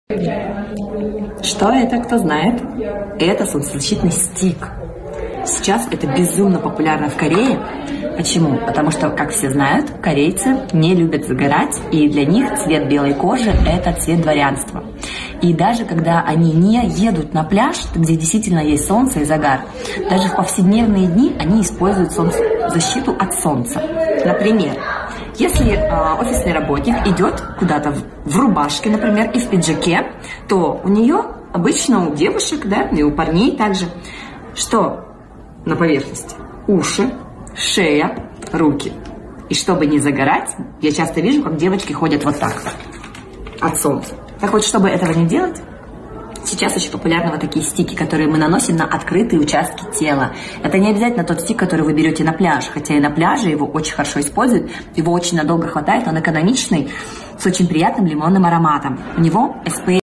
Что это, кто знает? Это солнцезащитный стик. Сейчас это безумно популярно в Корее. Почему? Потому что, как все знают, корейцы не любят загорать, и для них цвет белой кожи – это цвет дворянства. И даже когда они не едут на пляж, где действительно есть солнце и загар, даже в повседневные дни они используют защиту от солнца. Например, если офисный работник идет куда-то в рубашке, например, и в пиджаке, то у нее обычно, у девушек, да, и у парней также, что на поверхности? Уши, шея, руки. И чтобы не загорать, я часто вижу, как девочки ходят вот так от солнца. Так вот, чтобы этого не делать, сейчас очень популярны вот такие стики, которые мы наносим на открытые участки тела. Это не обязательно тот стик, который вы берете на пляж, хотя и на пляже его очень хорошо используют, его очень надолго хватает, он экономичный, с очень приятным лимонным ароматом. У него SPF